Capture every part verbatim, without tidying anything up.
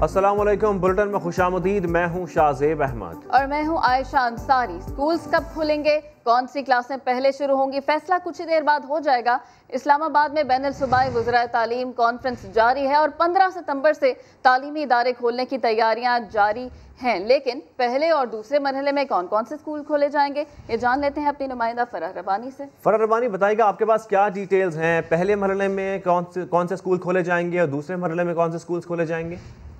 अस्सलाम वालेकुम। बुलेटिन में खुशामदीद। मैं हूँ शाहजेब अहमद और मैं हूँ आयशा अंसारी। स्कूल्स कब खुलेंगे, कौन सी क्लासें पहले शुरू होंगी, फैसला कुछ ही देर बाद हो जाएगा। इस्लामाबाद में बैनुल सूबाई वज़राए तालीम कॉन्फ्रेंस जारी है और पंद्रह सितंबर से तालीमी इदारे खोलने की तैयारियां जारी हैं। लेकिन पहले और दूसरे मरहले में कौन कौन से स्कूल खोले जाएंगे, ये जान लेते हैं अपनी नुमाइंदा फराह रबानी से। फराह रबानी बताएगा आपके पास क्या डिटेल्स हैं, पहले मरहले में कौन से कौन से स्कूल खोले जाएंगे और दूसरे मरहले में कौन से स्कूल खोले जाएंगे।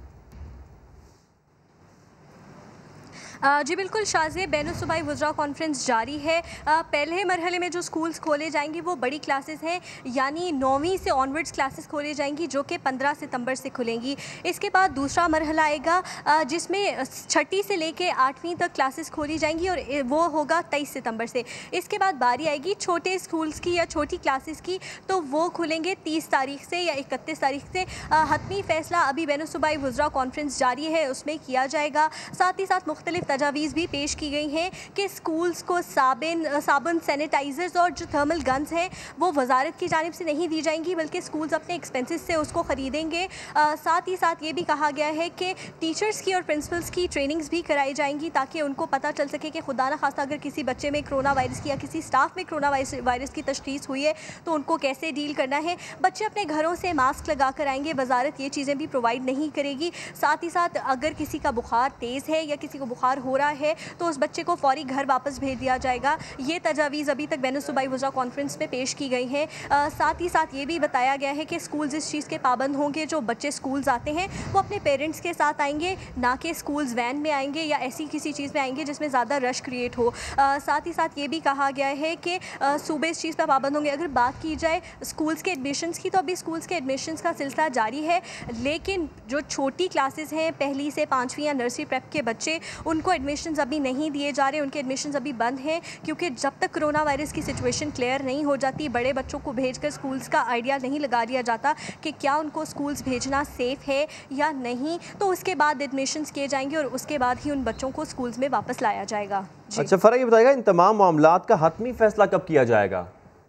जी बिल्कुल शाहजेब, बैनुल सूबाई वज़रा कॉन्फ्रेंस जारी है। पहले मरहले में जो स्कूल्स खोले जाएंगे वो बड़ी क्लासेस हैं, यानी नौवीं से ऑनवर्ड्स क्लासेस खोले जाएंगी जो कि पंद्रह सितंबर से खुलेंगी। इसके बाद दूसरा मरहला आएगा जिसमें छठी से लेके आठवीं तक क्लासेस खोली जाएंगी और वो होगा तेईस सितंबर से। इसके बाद बारी आएगी छोटे स्कूल्स की या छोटी क्लासेस की, तो वो खुलेंगे तीस तारीख से या इकतीस तारीख से। हतमी फ़ैसला अभी बैनुल सूबाई वज़रा कॉन्फ्रेंस जारी है उसमें किया जाएगा। साथ ही साथ मुख्तलिफ तजावीज़ भी पेश की गई हैं कि स्कूल्स को साबिन साबुन सैनिटाइज़र्स और जो थर्मल गन्स हैं वो वजारत की जानिब से नहीं दी जाएंगी, बल्कि स्कूल्स अपने एक्सपेंसेस से उसको ख़रीदेंगे। साथ ही साथ ये भी कहा गया है कि टीचर्स की और प्रिंसिपल्स की ट्रेनिंग्स भी कराई जाएंगी ताकि उनको पता चल सके कि खुदा न खास्ता अगर किसी बच्चे में कोरोना वायरस की या किसी स्टाफ में कोरोना वायरस की तशख़ीस हुई है तो उनको कैसे डील करना है। बच्चे अपने घरों से मास्क लगा कर आएंगे, वजारत ये चीज़ें भी प्रोवाइड नहीं करेगी। साथ ही साथ अगर किसी का बुखार तेज़ है या किसी को बुखार हो रहा है तो उस बच्चे को फौरी घर वापस भेज दिया जाएगा। ये तजावीज़ अभी तक बैनुल सूबाई वज़रा कॉन्फ्रेंस में पेश की गई हैं। साथ ही साथ ये भी बताया गया है कि स्कूल्स इस चीज़ के पाबंद होंगे, जो बच्चे स्कूल्स आते हैं वो अपने पेरेंट्स के साथ आएंगे, ना कि स्कूल्स वैन में आएंगे या ऐसी किसी चीज़ में आएंगे जिसमें ज़्यादा रश क्रिएट हो। आ, साथ ही साथ ये भी कहा गया है कि सूबे इस चीज़ पर पाबंद होंगे। अगर बात की जाए स्कूल्स के एडमिशन्स की, तो अभी स्कूल्स के एडमिशन्स का सिलसिला जारी है, लेकिन जो छोटी क्लासेस हैं पहली से पाँचवीं या नर्सरी प्रेप के बच्चे, उनको एडमिशन्स अभी नहीं दिए जा रहे, उनके एडमिशन्स अभी बंद हैं, क्योंकि जब तक कोरोना वायरस की सिचुएशन क्लियर नहीं हो जाती, बड़े बच्चों को भेजकर स्कूल्स का आइडिया नहीं लगा दिया जाता कि क्या उनको स्कूल्स भेजना सेफ़ है या नहीं, तो उसके बाद एडमिशन्स किए जाएंगे और उसके बाद ही उन बच्चों को स्कूल्स में वापस लाया जाएगा। अच्छा फराह, ये बताएगा इन तमाम मामलात का हतमी फैसला कब किया जाएगा।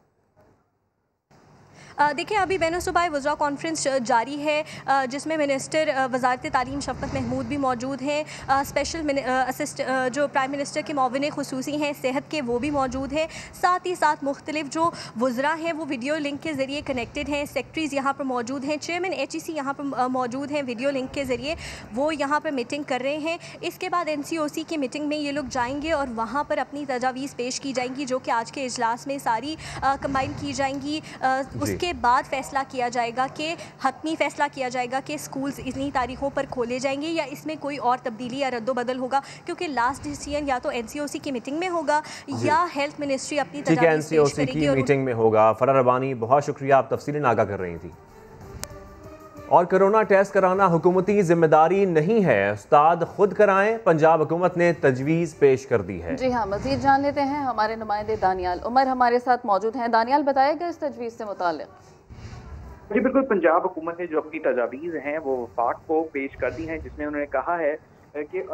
देखिए अभी बैनुल सूबाई वज़रा कॉन्फ्रेंस जारी है जिसमें मिनिस्टर वज़ारत तालीम शफ़क़त महमूद भी मौजूद हैं, स्पेशल असिस्ट जो प्राइम मिनिस्टर के मुआविन ख़ुसूसी हैं सेहत के वो भी मौजूद हैं। साथ ही साथ मुख्तलिफ जो वज़रा हैं वो वीडियो लिंक के ज़रिए कनेक्टेड हैं, सेक्रेटरीज़ यहाँ पर मौजूद हैं, चेयरमैन एच ई सी यहाँ पर मौजूद हैं, वीडियो लिंक के ज़रिए वो यहाँ पर मीटिंग कर रहे हैं। इसके बाद एन सी ओ सी की मीटिंग में ये लोग जाएंगे और वहाँ पर अपनी तजावीज़ पेश की जाएंगी जो कि आज के इजलास में सारी कंबाइन की जाएंगी। उसके के बाद फैसला किया जाएगा कि हतमी फैसला किया जाएगा कि स्कूल्स इन्हीं तारीखों पर खोले जाएंगे या इसमें कोई और तब्दीली या रद्दोबदल होगा, क्योंकि लास्ट डिसीजन या तो एनसीओसी की मीटिंग में होगा या हेल्थ मिनिस्ट्री अपनी तजावीज़ पेश करेगी की मीटिंग में होगा। फराह रबानी, बहुत शुक्रिया, आप तफसीलन आगाह कर रही थी। और कोरोना टेस्ट कराना हुकूमती जिम्मेदारी नहीं है, उस्ताद खुद कराएं, पंजाब हुकूमत ने तजवीज़ पेश कर दी है। जी हाँ, मजीद जान लेते हैं, हमारे नुमाइंदे दानियाल उमर हमारे साथ मौजूद हैं। दानियाल, बताएगा इस तजवीज़ से मुताल्लिक़। जी बिल्कुल, पंजाब हुकूमत ने जो अपनी तजावीज़ हैं वो वफाक को पेश कर दी हैं, जिसमें उन्होंने कहा है कि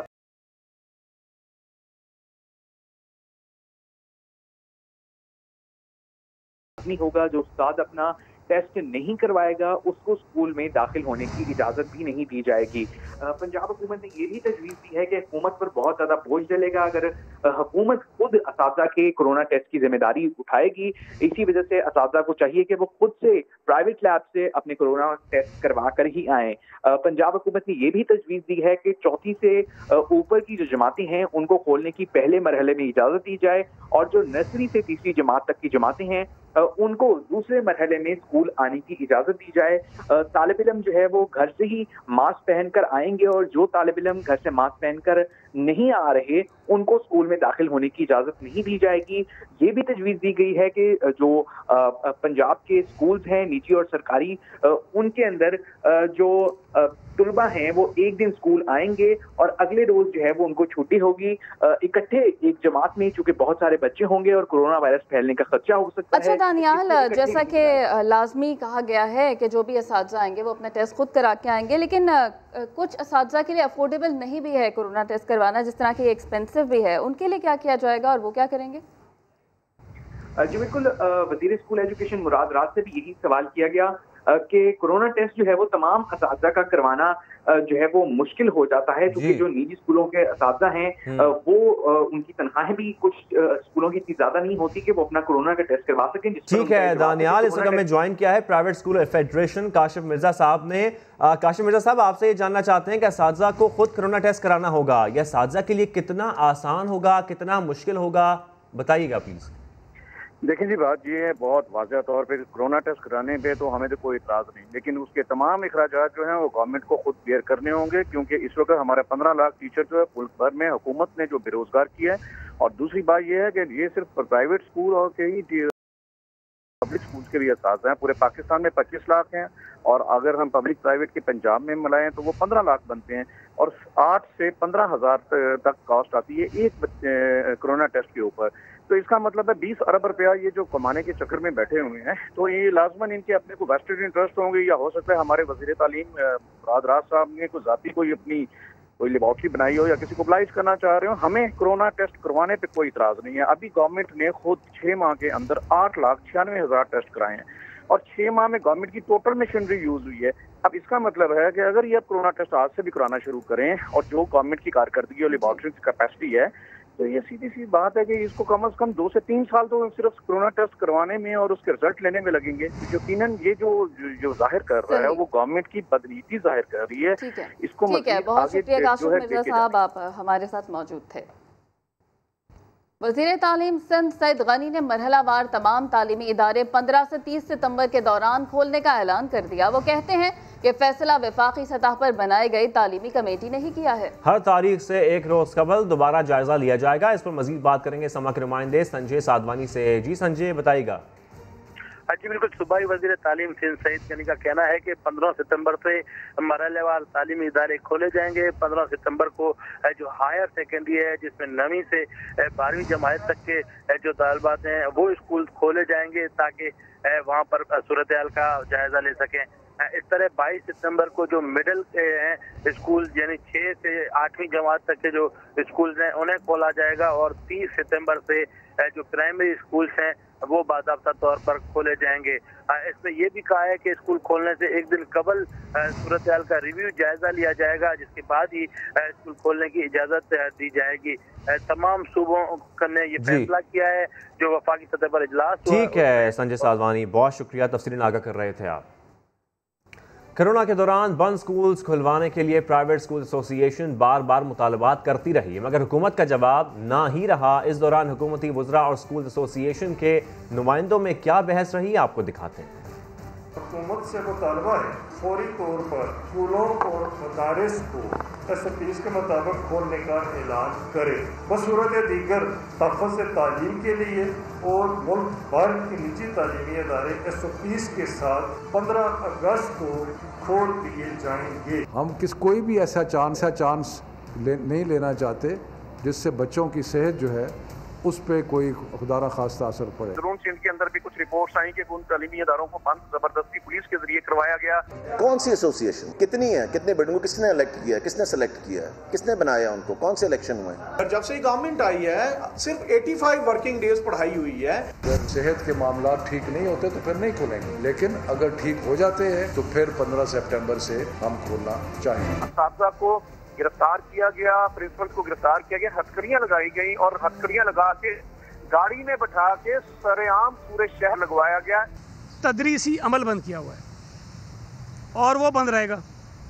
होगा जो उस्ताद अपना टेस्ट नहीं करवाएगा उसको स्कूल में दाखिल होने की इजाज़त भी नहीं दी जाएगी। पंजाब हुकूमत ने ये भी तजवीज़ दी है कि हुकूमत पर बहुत ज़्यादा बोझ डलेगा अगर हुकूमत खुद असातिज़ा के कोरोना टेस्ट की जिम्मेदारी उठाएगी। इसी वजह से असातिज़ा को चाहिए कि वो खुद से प्राइवेट लैब से अपने कोरोना टेस्ट करवा कर ही आएँ। पंजाब हुकूमत ने ये भी तजवीज़ दी है कि चौथी से ऊपर की जो जमातें हैं उनको खोलने की पहले मरहले में इजाज़त दी जाए और जो नर्सरी से तीसरी जमात तक की जमातें हैं उनको दूसरे मरहले में स्कूल आने की इजाज़त दी जाए। तालिब इल्म जो है वो घर से ही मास्क पहनकर आएंगे और जो तालिब इल्म घर से मास्क पहनकर नहीं आ रहे उनको स्कूल में दाखिल होने की इजाज़त नहीं दी जाएगी। ये भी तजवीज़ दी गई है कि जो पंजाब के स्कूल्स हैं निजी और सरकारी, उनके अंदर जो तुलबा हैं वो एक दिन स्कूल आएंगे और अगले रोज जो है वो उनको छुट्टी होगी। इकट्ठे एक जमात में चूंकि बहुत सारे बच्चे होंगे और कोरोना वायरस फैलने का खदशा हो सकता अच्छा, है। अच्छा दानियाल, जैसा कि लाजमी कहा गया है कि जो भी असातिज़ा आएंगे वो अपना टेस्ट खुद करा के आएंगे, लेकिन कुछ असातिज़ा के लिए अफोर्डेबल नहीं भी है कोरोना टेस्ट करवाना, जिस तरह की एक्सपेंसिव भी है, उनके लिए क्या किया जाएगा और वो क्या करेंगे? जी बिल्कुल, वज़ीर स्कूल एजुकेशन मुराद राज से भी यही सवाल किया गया। कि कोरोना टेस्ट जो है वो तमाम असातिज़ा का करवाना जो है वो मुश्किल हो जाता है, क्योंकि जो निजी स्कूलों के असातिज़ा हैं वो उनकी तनख्वाहें भी कुछ स्कूलों की इतनी ज्यादा नहीं होती कि वो अपना कोरोना का टेस्ट करवा सकें। ठीक है दानियाल, इस वक्त हमें ज्वाइन किया है private school federation Kashif Mirza साहब ने। काशिफ मिर्जा साहब, आपसे ये जानना चाहते हैं कि असातिज़ा को खुद कोरोना टेस्ट कराना होगा, यह असातिज़ा के लिए कितना आसान होगा, कितना मुश्किल होगा, बताइएगा प्लीज। देखिए जी, बात ये है बहुत वाज़ह तौर पे कोरोना टेस्ट कराने पे तो हमें तो कोई इतराज़ नहीं, लेकिन उसके तमाम अखराजात जो हैं वो गवर्नमेंट को खुद बेयर करने होंगे, क्योंकि इस वक्त हमारे पंद्रह लाख टीचर जो है मुल्क भर में हुकूमत ने जो बेरोजगार किया है। और दूसरी बात यह है कि ये सिर्फ प्राइवेट स्कूल और कई पब्लिक स्कूल के भी असास हैं। पूरे पाकिस्तान में पच्चीस लाख हैं और अगर हम पब्लिक प्राइवेट के पंजाब में मिलाएं तो वो पंद्रह लाख बनते हैं और आठ से पंद्रह हजार तक कॉस्ट आती है एक कोरोना टेस्ट के ऊपर। तो इसका मतलब है बीस अरब रुपया ये जो कमाने के चक्कर में बैठे हुए हैं, तो ये लाजमन इनके अपने को वेस्टेड इंटरेस्ट होंगे, या हो सकता है हमारे वजीर तालीम मुराद राज साहब ने कोई जाती कोई अपनी कोई लेबॉर्ट्री बनाई हो या किसी को oblige करना चाह रहे हो। हमें कोरोना टेस्ट करवाने पे कोई इतराज नहीं है। अभी गवर्नमेंट ने खुद छह माह के अंदर आठ लाख छियानवे हजार टेस्ट कराए हैं और छह माह में गवर्नमेंट की टोटल मशीनरी यूज हुई है। अब इसका मतलब है कि अगर ये कोरोना टेस्ट आज से भी कराना शुरू करें और जो गवर्नमेंट की कारकर्दगी और लेबॉर्ट्री की कैपेसिटी है, तो ये सीधी सी बात है कि इसको कम से कम दो से तीन साल तो सिर्फ कोरोना टेस्ट करवाने में और उसके रिजल्ट लेने में लगेंगे। यकीनन ये जो जो जाहिर कर रहा है वो गवर्नमेंट की बदनीति जाहिर कर रही है। ठीक है, इसको ठीक है, बहुत शुक्रिया काशिफ मिर्जा साहब, आप हमारे साथ मौजूद थे। वज़ीर तालीम सिंध सईद गनी ने मरहलावार तमाम तालीमी इदारे पंद्रह से तीस सितंबर के दौरान खोलने का ऐलान कर दिया। वो कहते हैं कि फैसला वफाकी सतह पर बनाई गई तालीमी कमेटी ने ही किया है। हर तारीख से एक रोज कबल दोबारा जायजा लिया जाएगा। इस पर मजीद बात करेंगे समा के नुमाइंदे संजय साधवानी से। जी संजय, बताइएगा। जी बिल्कुल, सूबाई वज़ीर तालीम सिंध सईद गनी का कहना है कि पंद्रह सितंबर से मरहलेवार तालीमी इदारे खोले जाएंगे। पंद्रह सितंबर को जो हायर सेकेंडरी है जिसमें नवीं से बारहवीं जमात तक के जो तालिबात हैं वो स्कूल खोले जाएंगे ताकि वहाँ पर सूरत हाल का जायजा ले सकें। इस तरह बाईस सितंबर को जो मिडिल के हैं स्कूल यानी छः से आठवीं जमात तक के जो स्कूल हैं उन्हें खोला जाएगा और तीस सितंबर से जो प्राइमरी स्कूल्स हैं वो बाकायदा तौर पर खोले जाएंगे। इसमें यह भी कहा है कि स्कूल खोलने से एक दिन कबल सूरत हाल का रिव्यू जायजा लिया जाएगा, जिसके बाद ही स्कूल खोलने की इजाज़त दी जाएगी। तमाम सूबों ने ये फैसला किया है जो वफाकी सतह पर इजलास। ठीक है संजय साधवानी, बहुत शुक्रिया, तफसीलन आगाह कर रहे थे आप। कोरोना के दौरान बंद स्कूल्स खुलवाने के लिए प्राइवेट स्कूल एसोसिएशन बार बार मुतालबात करती रही, मगर हुकूमत का जवाब ना ही रहा। इस दौरान हुकूमती वज़रा और स्कूल एसोसिएशन के नुमाइंदों में क्या बहस रही, आपको दिखाते हैं। हुकूमत से मुतालबा है फौरी तौर पर स्कूलों और मदारिस को एस ओ पीज़ के मुताबिक खोलने का ऐलान करे। बसूरत दीगर तहफ़्फ़ुज़ तालीम के लिए और मुल्क भर के निजी तालीमी अदारे एस ओ पीज़ के साथ पंद्रह अगस्त को खोल दिए जाएंगे। हम किस कोई भी ऐसा चांस ऐसा चांस ले, नहीं लेना चाहते जिससे बच्चों की सेहत जो है उस पर कोई खुदा न खास्ता असर पड़े। जरूर सिंध के अंदर भी कुछ रिपोर्ट्स आई कि उन तालीमी इदारों को बंद जबरदस्ती पुलिस के जरिए करवाया गया। कौन सी एसोसिएशन, कितनी है, कितने बिल्डिंगों को किसने इलेक्ट किया है, किसने सेलेक्ट किया है, किसने बनाया उनको, कौन से इलेक्शन हुए? जब से गवर्नमेंट आई है सिर्फ पचासी वर्किंग डेज पढ़ाई हुई है। अगर सेहत के मामला ठीक नहीं होते तो फिर नहीं खोलेंगे, लेकिन अगर ठीक हो जाते हैं तो फिर पंद्रह सितंबर से हम खोलना चाहेंगे। असातिज़ा को गिरफ्तार किया गया, प्रिंसिपल को गिरफ्तार किया गया, हथकड़ियां लगाई गई और हथकड़ियां लगा के गाड़ी में बैठा के सरेआम पूरे शहर लगवाया गया। तदरीसी अमल बंद किया हुआ है और वो बंद रहेगा।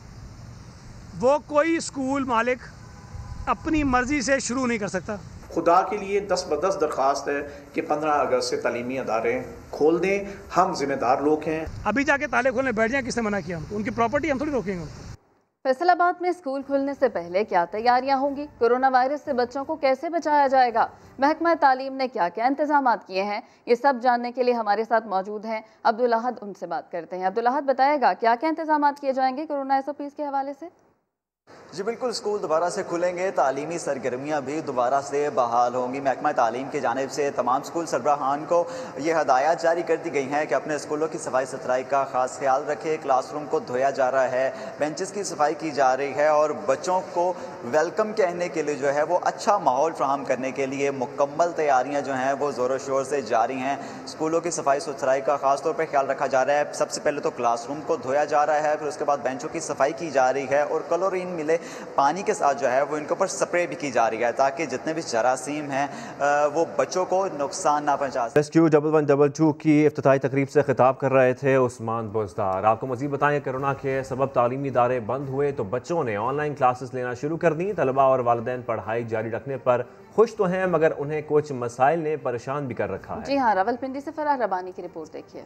वो कोई स्कूल मालिक अपनी मर्जी से शुरू नहीं कर सकता। खुदा के लिए दस बदस दरख्वास्त है कि पंद्रह अगस्त से तालीमी अदारे खोल दें। हम जिम्मेदार लोग हैं। अभी जाके ताले खोलने बैठ जाए, किसने मना किया हमको? उनकी प्रॉपर्टी हम थोड़ी रोकेंगे उनको। फैसलाबाद में स्कूल खुलने से पहले क्या तैयारियां होंगी? कोरोना वायरस से बच्चों को कैसे बचाया जाएगा? महकमा तालीम ने क्या क्या इंतजाम किए हैं? ये सब जानने के लिए हमारे साथ मौजूद हैं अब्दुल अहद, उनसे बात करते हैं। अब्दुल अहद, बताएगा क्या क्या इंतजाम किए जाएंगे कोरोना एस ओ पीज़ के हवाले से? जी बिल्कुल, स्कूल दोबारा से खुलेंगे, तालीमी सरगर्मियाँ भी दोबारा से बहाल होंगी। महकमा तालीम की जानिब से तमाम स्कूल सरबराहान को ये हदायत जारी कर दी गई हैं कि अपने स्कूलों की सफाई सुथराई का खास ख्याल रखें। क्लासरूम को धोया जा रहा है, बेंचेस की सफाई की जा रही है और बच्चों को वेलकम कहने के लिए जो है वो अच्छा माहौल फ्राहम करने के लिए मुकम्मल तैयारियाँ जो हैं वो ज़ोरों शोर से जारी हैं। स्कूलों की सफाई सुथराई का ख़ास तौर पर ख्याल रखा जा रहा है। सबसे पहले तो क्लासरूम को धोया जा रहा है, फिर उसके बाद बेंचों की सफाई की जा रही है और क्लोरीन मिले पानी के साथ जो है वो इनके ऊपर स्प्रे भी की जा रही है ताकि जितने भी जरासीम हैं वो बच्चों को नुकसान ना पहुंचा सके। Rescue double one double two की इफ्तिताही तकरीब से खिताब कर रहे थे उस्मान बुज़दार। आपको मज़ीद बताएं, कोरोना के सबब तालीमी इदारे बंद हुए तो बच्चों ने ऑनलाइन क्लासेस लेना शुरू कर दी। तलबा और वालिदैन पढ़ाई जारी रखने पर खुश तो हैं मगर उन्हें कुछ मसाइल ने परेशान भी कर रखा है। जी हाँ, रावलपिंडी से फराह रबानी की रिपोर्ट देखिए।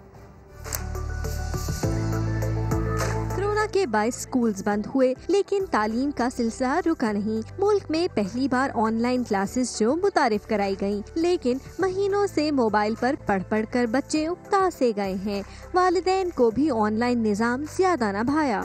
कोरोना के बाईस स्कूल्स बंद हुए लेकिन तालीम का सिलसिला रुका नहीं। मुल्क में पहली बार ऑनलाइन क्लासेस जो मुतारिफ कराई गयी, लेकिन महीनों से मोबाइल पर पढ़ पढ़ कर बच्चे उकता से गए हैं। वालिदैन को भी ऑनलाइन निज़ाम ज्यादा न भाया।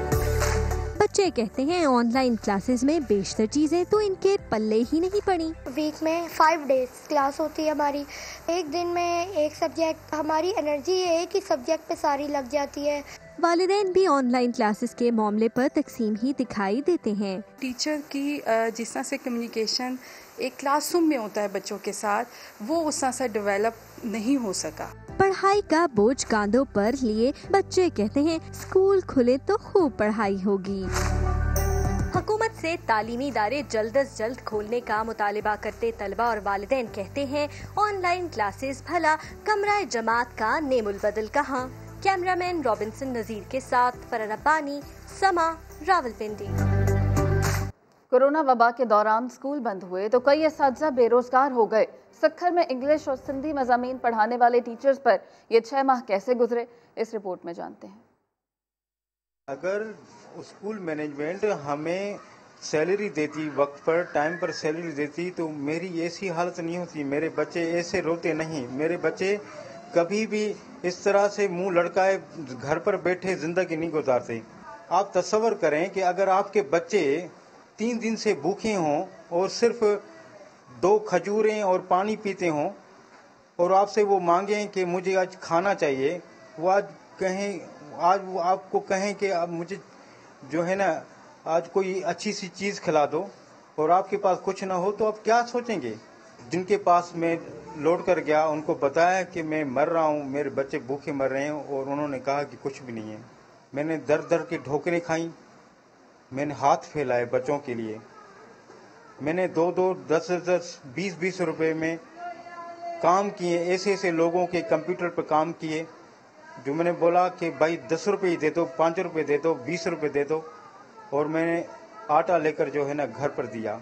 बच्चे कहते हैं ऑनलाइन क्लासेस में बेशतर चीजें तो इनके पल्ले ही नहीं पड़ी। वीक में फाइव डेज क्लास होती है हमारी, एक दिन में एक सब्जेक्ट, हमारी एनर्जी एक ही सब्जेक्ट पे सारी लग जाती है। वालिदैन भी ऑनलाइन क्लासेस के मामले पर तकसीम ही दिखाई देते हैं। टीचर की जिस तरह से कम्युनिकेशन एक क्लासरूम में होता है बच्चों के साथ, वो उस तरह से डेवलप नहीं हो सका। पढ़ाई का बोझ कांधों पर लिए बच्चे कहते हैं स्कूल खुले तो खूब पढ़ाई होगी। हुकूमत से तालीमी इदारे जल्द अज जल्द खोलने का मुतालिबा करते तलबा और वालिदैन कहते हैं ऑनलाइन क्लासेस भला कमरा जमात का नेमुल बदल कहाँ। कैमरामैन रॉबिन्सन नजीर के साथ फराह रब्बानी, समा, रावलपिंडी। कोरोना वबा के दौरान स्कूल बंद हुए तो कई असातिज़ा बेरोजगार हो गए। सक्खर में इंग्लिश और सिंधी मज़ामीन पढ़ाने वाले टीचर्स पर ये छह माह कैसे गुजरे, इस रिपोर्ट में जानते हैं। अगर स्कूल मैनेजमेंट हमें सैलरी देती, वक्त पर टाइम पर सैलरी देती, तो मेरी ऐसी हालत नहीं होती, मेरे बच्चे ऐसे रोते नहीं, मेरे बच्चे कभी भी इस तरह से मुंह लटकाए घर पर बैठे जिंदगी नहीं गुजारते। आप तसव्वुर करें कि अगर आपके बच्चे तीन दिन से भूखे हों और सिर्फ दो खजूरें और पानी पीते हों और आपसे वो मांगें कि मुझे आज खाना चाहिए, वो आज कहें, आज वो आपको कहें कि अब मुझे जो है ना आज कोई अच्छी सी चीज़ खिला दो और आपके पास कुछ ना हो, तो आप क्या सोचेंगे। जिनके पास मैं लौट कर गया उनको बताया कि मैं मर रहा हूँ, मेरे बच्चे भूखे मर रहे हैं, और उन्होंने कहा कि कुछ भी नहीं है। मैंने दर दर की ठोकरें खाई, मैंने हाथ फैलाए बच्चों के लिए, मैंने दो दो दस दस बीस बीस रुपए में काम किए, ऐसे ऐसे लोगों के कंप्यूटर पर काम किए जो मैंने बोला कि भाई दस रुपये ही दे दो, पाँच रुपये दे दो, बीस रुपये दे दो, और मैंने आटा लेकर जो है ना घर पर दिया।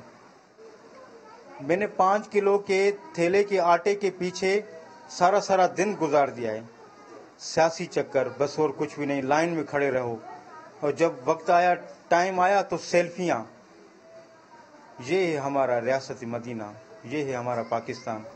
मैंने पाँच किलो के थैले के आटे के पीछे सारा सारा दिन गुजार दिया है। सियासी चक्कर बस और कुछ भी नहीं, लाइन में खड़े रहो, और जब वक्त आया, टाइम आया तो सेल्फियाँ। ये है हमारा रियासत मदीना, ये है हमारा पाकिस्तान।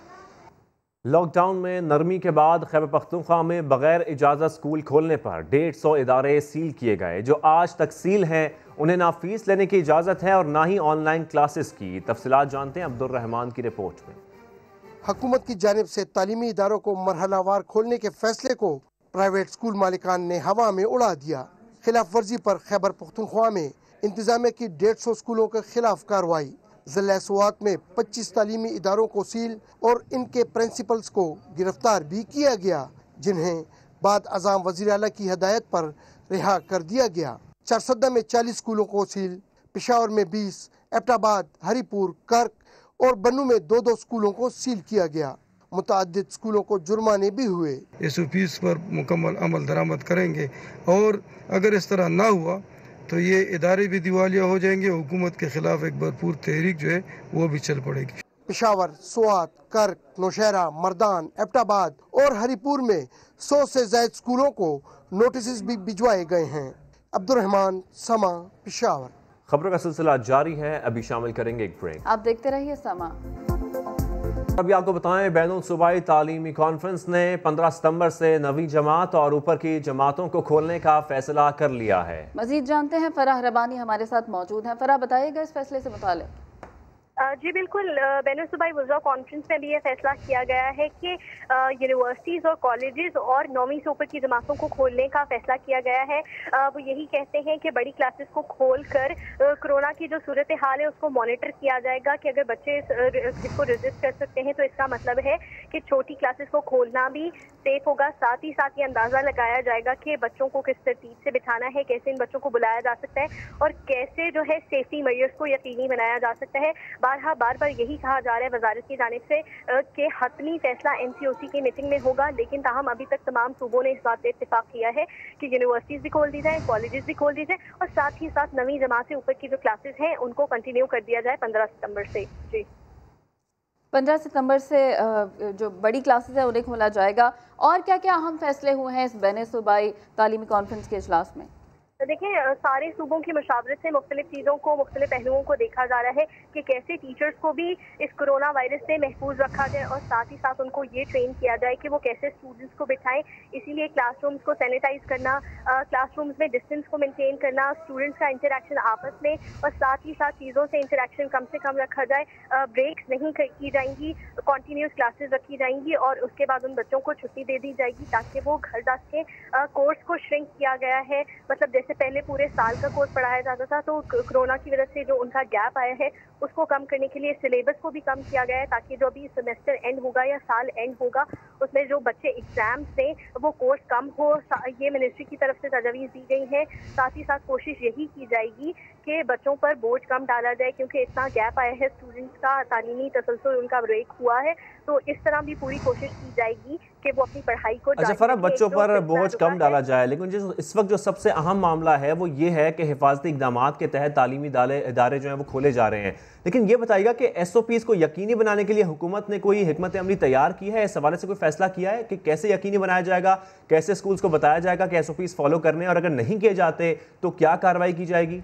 लॉकडाउन में नरमी के बाद खैबर पख्तूनख्वा में बगैर इजाज़त स्कूल खोलने पर डेढ़ सौ इदारे सील किए गए। जो आज तक सील हैं उन्हें ना फीस लेने की इजाज़त है और ना ही ऑनलाइन क्लासेस की। तफसीलात जानते हैं अब्दुल रहमान की रिपोर्ट में। हुकूमत की जानिब से तालीमी इदारों को मरहलावार खोलने के फैसले को प्राइवेट स्कूल मालिकान ने हवा में उड़ा दिया। खिलाफ वर्जी पर खैबर पख्तूनख्वा में इंतजामिया की डेढ़ सौ स्कूलों के खिलाफ कार्रवाई। जिला स्वात में पच्चीस तालीमी इदारों को सील और इनके प्रिंसिपल्स को गिरफ्तार भी किया गया, जिन्हें बाद अज़ाम वज़ीर आला की हदायत पर रिहा कर दिया गया। चारसद्दा में चालीस स्कूलों को सील, पेशावर में बीस, एबटाबाद, हरीपुर, कर्क और बन्नू में दो दो स्कूलों को सील किया गया। मुतअद्दिद स्कूलों को जुर्माने भी हुए। इस फीस पर मुकम्मल अमल दरामद करेंगे और अगर इस तरह ना हुआ तो ये इदारे भी दिवालिया हो जाएंगे। हुकूमत के खिलाफ एक भरपूर तहरीक जो है वो भी चल पड़ेगी। पेशावर, स्वात, कर्क, नौशहरा, मर्दान, एबटाबाद और हरीपुर में सौ से ज्यादा स्कूलों को नोटिस भी भिजवाए गए हैं। अब्दुल रहमान, समा, पेशावर। खबरों का सिलसिला जारी है, अभी शामिल करेंगे एक ब्रेक। आप देखते रहिए समा। अभी आपको बताएं, बैनुल सूबाई तालीमी कॉन्फ्रेंस ने पंद्रह सितंबर से नवी जमात और ऊपर की जमातों को खोलने का फैसला कर लिया है। मजीद जानते हैं, फराह रबानी हमारे साथ मौजूद हैं। फराह, बताइएगा इस फैसले से मुताल्लिक़। जी बिल्कुल, बैनुल सूबाई वुज़रा कॉन्फ्रेंस में भी यह फैसला किया गया है कि यूनिवर्सिटीज़ और कॉलेजेस और नौवीं से ऊपर की जमातों को खोलने का फैसला किया गया है। वो यही कहते हैं कि बड़ी क्लासेस को खोल कर कोरोना की जो सूरत हाल है उसको मॉनिटर किया जाएगा कि अगर बच्चे इसको रजिस्ट कर सकते हैं तो इसका मतलब है कि छोटी क्लासेस को खोलना भी सेफ होगा। साथ ही साथ ये अंदाज़ा लगाया जाएगा कि बच्चों को किस तरतीब से बिठाना है, कैसे इन बच्चों को बुलाया जा सकता है और कैसे जो है सेफ्टी मेजर्स को यकीनी बनाया जा सकता है। बारहा बार बार यही कहा जा रहा है वजारत की जानिब से कि हतमी फैसला एन सी ओ सी की मीटिंग में होगा, लेकिन ताहम अभी तक तमाम सूबों ने इस बात पर इत्तेफाक किया है कि यूनिवर्सिटीज़ भी खोल दी जाए, कॉलेजेस भी खोल दी जाए और साथ ही साथ नवीं जमात से ऊपर की जो क्लासेस हैं उनको कंटिन्यू कर दिया जाए पंद्रह सितंबर से। जी, पंद्रह सितंबर से जो बड़ी क्लासेस है उन्हें खोला जाएगा। और क्या क्या अहम फैसले हुए हैं इस बैनुल सूबाई तालीमी कॉन्फ्रेंस के इजलास में? तो देखिए, सारे सूबों की मशावरत से मुख्तलिफ चीज़ों को, मुख्तलिफ पहलुओं को देखा जा रहा है कि कैसे टीचर्स को भी इस कोरोना वायरस से महफूज रखा जाए और साथ ही साथ उनको ये ट्रेन किया जाए कि वो कैसे स्टूडेंट्स को बिठाएं। इसीलिए क्लासरूम्स को सैनिटाइज करना, क्लासरूम्स में डिस्टेंस को मेंटेन करना, स्टूडेंट्स का इंटरेक्शन आपस में और साथ ही साथ चीज़ों से इंटरेक्शन कम से कम रखा जाए। ब्रेक्स नहीं की जाएंगी, कॉन्टीन्यूस क्लासेस रखी जाएंगी और उसके बाद उन बच्चों को छुट्टी दे दी जाएगी ताकि वो घर जा सकें। कोर्स को श्रिंक किया गया है, मतलब जैसे पहले पूरे साल का कोर्स पढ़ाया जाता था तो कोरोना की वजह से जो उनका गैप आया है उसको कम करने के लिए सिलेबस को भी कम किया गया है ताकि जो अभी सेमेस्टर एंड होगा या साल एंड होगा उसमें जो बच्चे एग्जाम्स दें वो कोर्स कम हो। ये मिनिस्ट्री की तरफ से तजवीज़ दी गई है। साथ ही साथ कोशिश यही की जाएगी कि बच्चों पर बोझ कम डाला जाए क्योंकि इतना गैप आया है, स्टूडेंट्स का तालीमी तसलसल उनका ब्रेक हुआ है, तो इस तरह भी पूरी कोशिश की जाएगी कि वो अपनी पढ़ाई को। अच्छा फराह, बच्चों पर बोझ कम डाला जाए, लेकिन जो इस वक्त जो सबसे अहम मामला है वो ये है कि हिफाजती इक़दामात के तहत तालीमी इदारे जो हैं वो खोले जा रहे हैं। लेकिन ये बताइएगा कि एस ओ पीज़ को यकीनी बनाने के लिए हुकूमत ने कोई हिकमत अमली तैयार की है? इस हवाले से कोई फैसला किया है कि कैसे यकीनी बनाया जाएगा, कैसे स्कूल्स को बताया जाएगा कि एस ओ पीज़ फॉलो करने, और अगर नहीं किए जाते तो क्या कार्रवाई की जाएगी?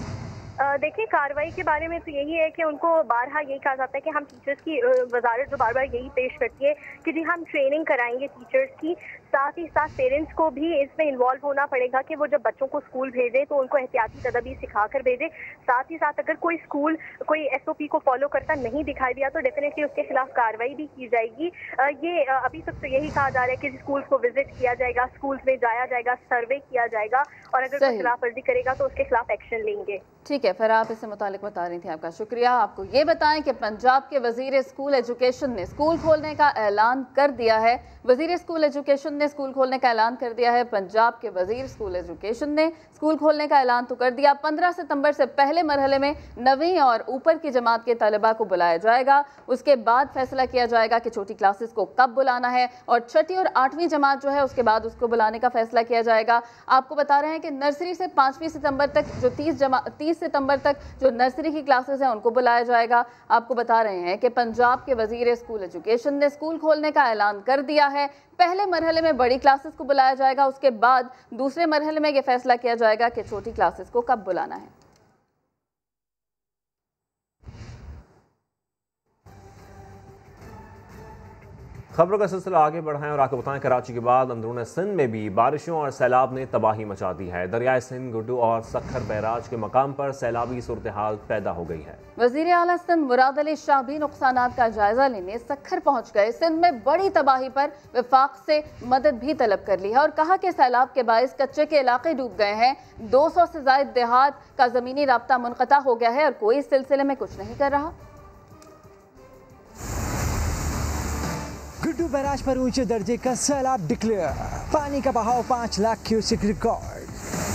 देखिए, कार्रवाई के बारे में तो यही है कि उनको बारहा यही कहा जाता है कि हम टीचर्स की वजारत जो बार बार यही पेश करती है कि जी हम ट्रेनिंग कराएंगे टीचर्स की। साथ ही साथ पेरेंट्स को भी इसमें इन्वॉल्व होना पड़ेगा कि वो जब बच्चों को स्कूल भेजें तो उनको एहतियाती तदबीर सिखाकर भेजें। साथ ही साथ अगर कोई स्कूल कोई एस ओ पी को फॉलो करता नहीं दिखाई दिया तो डेफिनेटली उसके खिलाफ कार्रवाई भी की जाएगी। ये अभी तक तो यही कहा जा रहा है कि स्कूल्स को विजिट किया जाएगा, स्कूल्स में जाया जाएगा, सर्वे किया जाएगा और अगर कोई खिलाफ वर्जी करेगा तो उसके खिलाफ एक्शन लेंगे। ठीक है, फिर आप इससे मुतालिक बता रही थी, आपका शुक्रिया। आपको ये बताएं कि पंजाब के वजीर स्कूल एजुकेशन ने स्कूल खोलने का ऐलान कर दिया है। वजीर स्कूल एजुकेशन ने स्कूल खोलने का ऐलान कर दिया है। पंजाब के वजीर स्कूल एजुकेशन ने स्कूल खोलने का ऐलान तो कर दिया। पंद्रह सितंबर से पहले मरहले में नवीं और ऊपर की जमात के तलबा को बुलाया जाएगा। उसके बाद फैसला किया जाएगा कि छोटी क्लासेस को कब बुलाना है और छठी और आठवीं जमात जो है उसके बाद उसको बुलाने का फैसला किया जाएगा। आपको बता रहे हैं कि नर्सरी से पाँचवीं सितंबर तक जो तीस जमा तीस सितंबर तक जो नर्सरी की क्लासेस हैं उनको बुलाया जाएगा। आपको बता रहे हैं कि पंजाब के वजीर स्कूल एजुकेशन ने स्कूल खोलने का ऐलान कर दिया है। पहले मरहले में बड़ी क्लासेस को बुलाया जाएगा, उसके बाद दूसरे मरहले में यह फैसला किया जाएगा कि छोटी क्लासेस को कब बुलाना है। खबरों का सिलसिला आगे बढ़ाएं और आपको बताएं, कराची के बाद अंदरून सिंध में भी बारिशों और सैलाब ने तबाही मचा दी है। दरियाए सिंध, गुड्डू और सखर बैराज के मकाम पर सैलाबी सूरत हाल पैदा हो गई है। वजीर आला सिंध मुराद अली शाह भी नुकसानात का जायजा लेने सखर पहुंच गए। सिंध में बड़ी तबाही पर वफाक से मदद भी तलब कर ली है और कहा कि सैलाब के बायस कच्चे के इलाके डूब गए हैं। दो सौ से ज्यादा देहात का जमीनी राब्ता मुनक़ता हो गया है और कोई इस सिलसिले में कुछ नहीं कर रहा। गुड्डू बैराज पर ऊंचे दर्जे का सैलाब डिक्लेयर, पानी का बहाव पाँच lakh cusec record.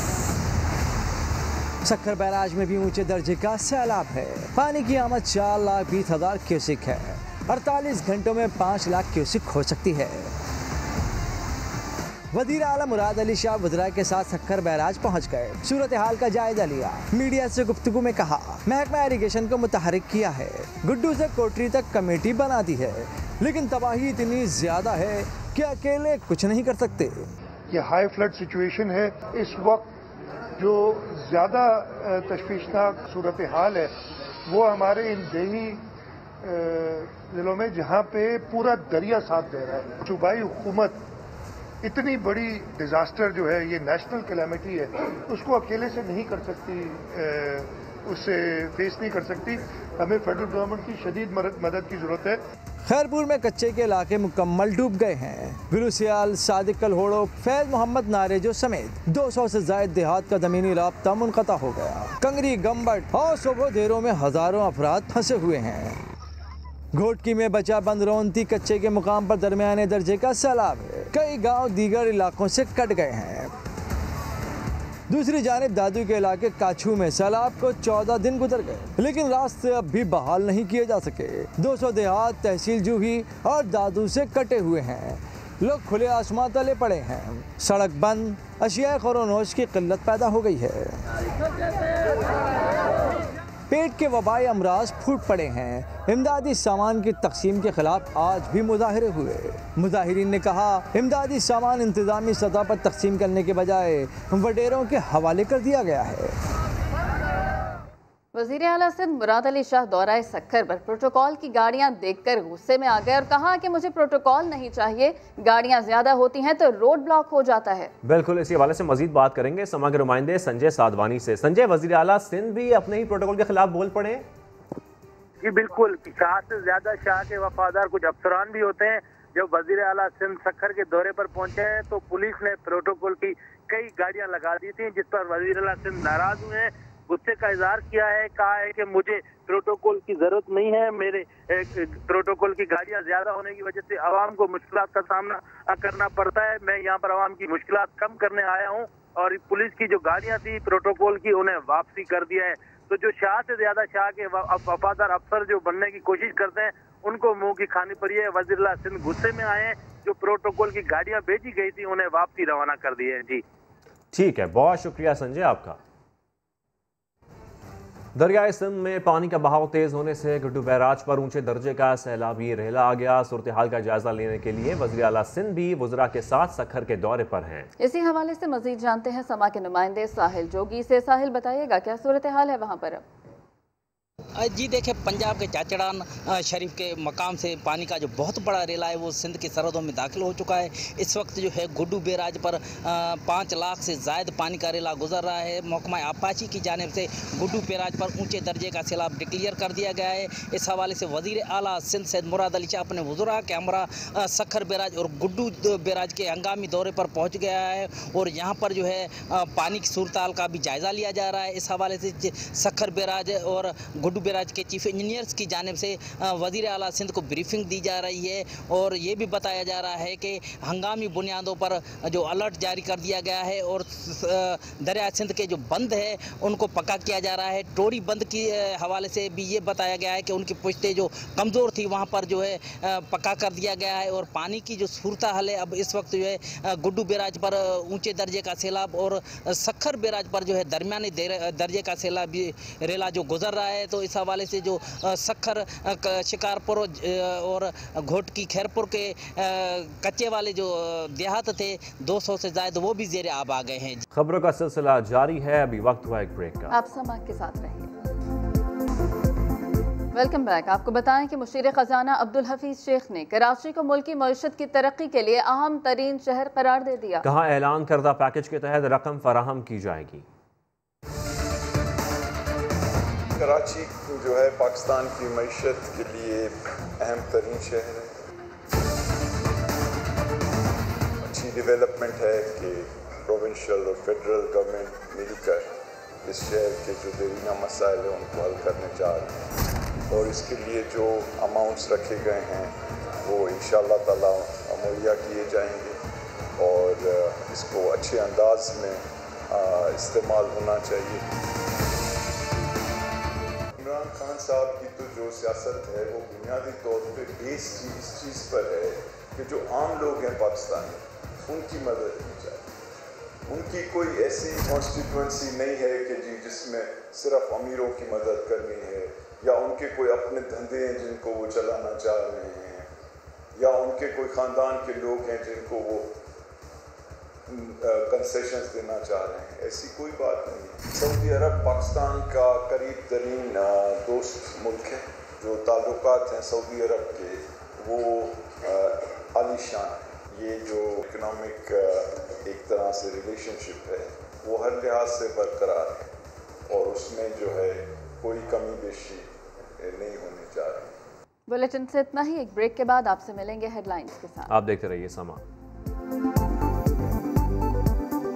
Sukkur barrage में भी ऊंचे दर्जे का सैलाब है। पानी की आमद चार लाख बीस हजार क्यूसेक है। अड़तालीस घंटों में पाँच लाख क्यूसेक हो सकती है। वजीर आला मुराद अली शाह वज़रा के साथ सखर बैराज पहुंच गए, सूरत हाल का जायजा लिया। मीडिया से गुफ्तगू में कहा महकमा इरिगेशन को मुतहरिक किया है, गुड्डू से कोटरी तक कमेटी बना दी है, लेकिन तबाही इतनी ज्यादा है कि अकेले कुछ नहीं कर सकते। ये हाई फ्लड सिचुएशन है। इस वक्त जो ज़्यादा तशवीशनाक सूरत हाल है वो हमारे इन देही ज़िलों में जहाँ पे पूरा दरिया साथ दे रहा है। सूबाई हुकूमत इतनी बड़ी डिज़ास्टर जो है, ये नेशनल कैलेमिटी है, उसको अकेले से नहीं कर सकती, उससे फेस नहीं कर सकती। हमें फेडरल गवर्नमेंट की शदीद मदद की ज़रूरत है। खैरपुर में कच्चे के इलाके मुकम्मल डूब गए हैं। गुलूसियाल, सादिक कलहोड़ो, फैज मोहम्मद नारेजो समेत दो सौ से ज्यादा देहात का जमीनी राब्ता मुनक़ता हो गया। कंगरी, गम्बट और सोबो देरों में हजारों अफराद फंसे हुए हैं। घोटकी में बचा बंद रोनती कच्चे के मुकाम पर दरमियाने दर्जे का सैलाब है। कई गांव दीगर इलाकों से कट गए हैं। दूसरी जानिब दादू के इलाके काछू में सैलाब को चौदह दिन गुजर गए, लेकिन रास्ते अब भी बहाल नहीं किए जा सके। दो सौ देहात तहसील जूही और दादू से कटे हुए हैं। लोग खुले आसमां तले पड़े हैं। सड़क बंद, अशिया ख़ुरोनोश की किल्लत पैदा हो गई है। पेट के वबाई अमराज फूट पड़े हैं। इमदादी सामान की तकसीम के खिलाफ आज भी मुजाहरे हुए। मुजाहिरीन ने कहा इमदादी सामान इंतजामी सतह पर तकसीम करने के बजाय वडेरों के हवाले कर दिया गया है। वज़ीर आला सिंध मुराद अली शाह दौराए सक्खर पर प्रोटोकॉल की गाड़ियां देखकर गुस्से में आ गए और कहा कि मुझे प्रोटोकॉल नहीं चाहिए, गाड़ियां ज्यादा होती हैं तो रोड ब्लॉक हो जाता है। बिल्कुल, इसी हवाले से मजीद बात करेंगे समा के नुमाइंदे संजय साधवानी से। संजय, वज़ीर आला सिंध भी अपने ही प्रोटोकॉल के खिलाफ बोल पड़े? जी बिल्कुल, शाह से ज्यादा शाह के वफादार कुछ अफसरान भी होते हैं। जब वज़ीर आला सिंध सक्खर के दौरे पर पहुंचे हैं तो पुलिस ने प्रोटोकॉल की कई गाड़ियां लगा दी थी, जिस पर वज़ीर आला सिंध नाराज हुए हैं, गुस्से का इजहार किया है। कहा है कि मुझे प्रोटोकॉल की जरूरत नहीं है, मेरे प्रोटोकॉल की गाड़ियां ज्यादा होने की वजह से आवाम को मुश्किलात का सामना करना पड़ता है। मैं यहाँ पर आवाम की मुश्किलात कम करने आया हूँ और पुलिस की जो गाड़ियां थी प्रोटोकॉल की उन्हें वापसी कर दिया है। तो जो शाह से ज्यादा शाह के वफादार अफसर जो बनने की कोशिश करते हैं उनको मुंह की खानी पड़ी है। वज़ीर आला सिंध गुस्से में आए हैं, जो प्रोटोकॉल की गाड़ियां भेजी गई थी उन्हें वापसी रवाना कर दी है। जी ठीक है, बहुत शुक्रिया संजय आपका। दरियाए सिंध में पानी का बहाव तेज होने से गुड्डू बैराज पर ऊंचे दर्जे का सैलाबी रेला आ गया। सूरत हाल का जायजा लेने के लिए वज़ीर आला सिंध भी वुज़रा के साथ सक्खर के दौरे पर हैं। इसी हवाले से मजीद जानते हैं समा के नुमाइंदे साहिल जोगी से। साहिल, बताइएगा क्या सूरत हाल है वहाँ पर? जी देखिए, पंजाब के चाचड़ान शरीफ के मकाम से पानी का जो बहुत बड़ा रेला है वो सिंध की सरहदों में दाखिल हो चुका है। इस वक्त जो है गुड्डू बैराज पर पाँच लाख से ज़ायद पानी का रेला गुजर रहा है। महकमा आपाची की जानिब से गुड्डू बैराज पर ऊंचे दर्जे का सैलाब डिक्लेयर कर दिया गया है। इस हवाले से वज़ीर आला सिंध सैयद मुराद अली शाह अपने वज़रा के हमरा सक्खर बैराज और गुड्डू बैराज के हंगामी दौरे पर पहुँच गया है और यहाँ पर जो है पानी की सूरत हाल का भी जायज़ा लिया जा रहा है। इस हवाले से सक्खर बैराज और गुड्डू बैराज के चीफ इंजीनियर्स की जानिब से वज़ीर आला सिंध को ब्रीफिंग दी जा रही है और ये भी बताया जा रहा है कि हंगामी बुनियादों पर जो अलर्ट जारी कर दिया गया है और दरिया सिंध के जो बंद है उनको पक्का किया जा रहा है। टोरी बंद की हवाले से भी ये बताया गया है कि उनकी पुश्तें जो कमज़ोर थी वहाँ पर जो है पक्का कर दिया गया है और पानी की जो सूरत हाल है अब इस वक्त जो है गुड्डू बैराज पर ऊँचे दर्जे का सैलाब और सक्खर बैराज पर जो है दरमियानी दर्जे का सैलाब रेला जो गुजर रहा है। तो इस हवाले से जो सक्खर शिकारपुर और घोटकी खैरपुर के कच्चे वाले जो देहात थे दो सौ से ज़्यादा वो भी ज़ेरे आब आ गए हैं। खबरों का सिलसिला जारी है, अभी वक्त हुआ एक ब्रेक का। आप समा के साथ रहिए। Welcome back. आपको बताएं कि मुशीर खजाना अब्दुल हफीज शेख ने कराची को मुल्की मईशत की तरक्की के लिए अहम तरीन शहर करार दे दिया। कहा ऐलान करदा पैकेज के तहत रकम फराहम की जाएगी। कराची जो है पाकिस्तान की मईशत के लिए अहम तरीन शहर है। अच्छी डेवलपमेंट है कि प्रोविंशियल और फेडरल गवर्नमेंट मिलकर इस शहर के जो देरीना मसाइल हैं उनको हल करने जा रहे हैं और इसके लिए जो अमाउंट्स रखे गए हैं वो इंशाअल्लाह ताला मुहैया किए जाएंगे और इसको अच्छे अंदाज में इस्तेमाल होना चाहिए। इमरान खान साहब की तो जो सियासत है वो बुनियादी तौर पे बेस इस चीज़ पर है कि जो आम लोग हैं पाकिस्तान में उनकी मदद की जाए। उनकी कोई ऐसी कॉन्स्टिट्यूंसी नहीं है कि जी जिसमें सिर्फ अमीरों की मदद करनी है या उनके कोई अपने धंधे हैं जिनको वो चलाना चाह रहे हैं या उनके कोई ख़ानदान के लोग हैं जिनको वो कंसेशंस देना चाह रहे हैं। ऐसी कोई बात नहीं है। सऊदी अरब पाकिस्तान का करीब तरीन दोस्त मुल्क है जो ताल्लुकात हैं सऊदी अरब के वो आलीशान है। ये जो इकोनॉमिक एक तरह से रिलेशनशिप है वो हर लिहाज से बरकरार है और उसमें जो है कोई कमी बेशी नहीं होनी जा रही। बुलेटिन से इतना ही। एक ब्रेक के बाद आपसे मिलेंगे हेडलाइंस के साथ। आप देखते रहिए समा।